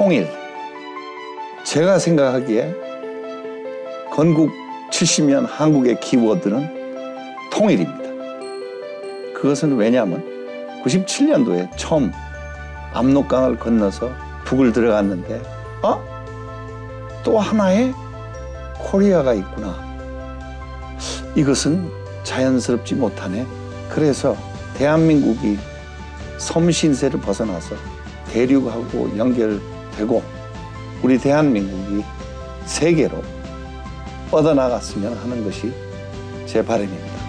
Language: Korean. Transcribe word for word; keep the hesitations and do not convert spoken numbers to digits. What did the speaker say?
통일. 제가 생각하기에 건국 칠십 년 한국의 키워드는 통일입니다. 그것은 왜냐하면 구십칠 년도에 처음 압록강을 건너서 북을 들어갔는데 어? 또 하나의 코리아가 있구나. 이것은 자연스럽지 못하네. 그래서 대한민국이 섬 신세를 벗어나서 대륙하고 연결되고 우리 대한민국이 세계로 뻗어나갔으면 하는 것이 제 바람입니다.